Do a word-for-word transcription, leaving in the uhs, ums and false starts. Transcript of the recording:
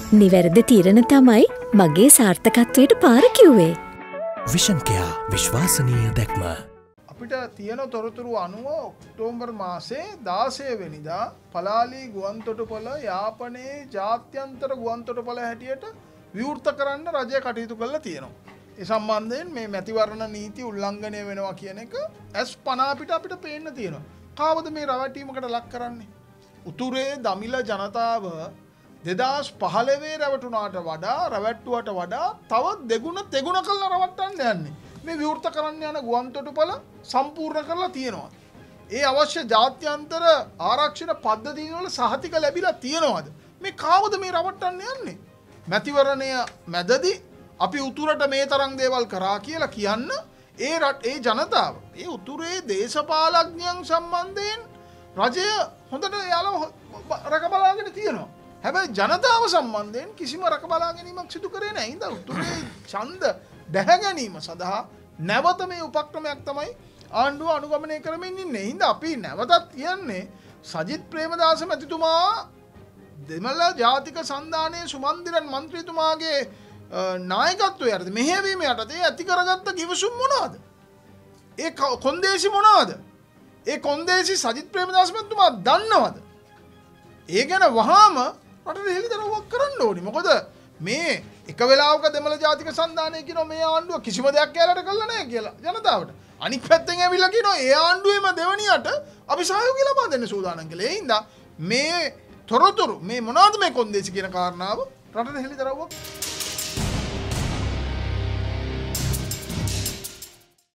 නිවැරදි තීරණ තමයි මගේ සාර්ථකත්වයට පාර කිව්වේ. විෂන් කෙයා විශ්වාසනීය දැක්ම. අපිට තියෙන තොරතුරු අනුව ඔක්තෝබර් මාසේ දාසය වෙනිදා පලාලි ගුවන්තොටුපළ යාපනයේ ජාත්‍යන්තර ගුවන්තොටුපළ හැටියට විවෘත කරන්න රජය කටයුතු කරලා තියෙනවා. ඒ සම්බන්ධයෙන් මේ මැතිවරණ නීති උල්ලංඝනය වෙනවා කියන එක ඇස් පන අපිට අපිට පේන්න තියෙනවා. කාවද මේ රැවටීමකට ලක් කරන්නේ? උතුරේ දමිළ ජනතාව දෙදහස් පහළොවේ රැවටුණාට වඩා රැවට්ටුවට වඩා තවත් දෙගුණ තෙගුණ කරලා රවට්ටන්න යන්නේ. මේ විවෘත කරන්න යන ගුවන්තොටුපළ සම්පූර්ණ කරලා තියෙනවා. ඒ අවශ්‍ය ජාත්‍යන්තර ආරක්ෂණ පද්ධතීන් වල සහතික ලැබිලා තියෙනවද? මේ කාවද මේ රවට්ටන්න යන්නේ? මැතිවරණය මැදදී අපි උතුරට මේ තරම් දේවල් කරා කියලා කියන්න ඒ ඒ ජනතාව ඒ උතුරේ දේශපාලඥයන් සම්බන්ධයෙන් රජය හොඳට යාළුවෝ රකබලාගෙන තියෙනවා. හැබැයි ජනතාව සම්බන්ධයෙන් කිසිම රකබලා ගැනීමක් සිදු කරේ නැහැ. ඉතින් උතුරේ ඡන්ද දැහැ ගැනීම සඳහා නැවත මේ උපක්‍රමයක් තමයි ආණ්ඩුව අනුගමනය කරමින් ඉන්නේ. ඉතින් අපි නැවතත් කියන්නේ සජිත් ප්‍රේමදාස මැතිතුමා දෙමළ ජාතික සන්ධානයේ සුමන්දිරන් මන්ත්‍රීතුමාගේ නායකත්වය යටතේ මෙහෙයවීම යටතේ ඇති කරගත්ත කිවිසුම් මොනවාද? ඒ කොන්දේසි මොනවාද? ඒ කොන්දේසි සජිත් ප්‍රේමදාස මැතිතුමා දන්නවද? ඒ ගැන වහාම රටට හෙළිදරව්වක් කරන්න ඕනි. මොකද මේ එක වෙලාවක දෙමළ ජාතික සන්ධානය කියනවා මේ ආණ්ඩුව කිසිම දෙයක් යාලට කළා නැහැ කියලා ජනතාවට. අනිත් පැත්තෙන් ඇවිල්ලා කියනවා ඒ ආණ්ඩුවේම දෙවණියට අපි සහයෝගය ලබා දෙන්න සූදානම් කියලා. ඒ හින්දා මේ තොරතුරු මේ මොනවද මේ කොන්දේසි කියන කාරණාව රටට හෙළිදරව්වක්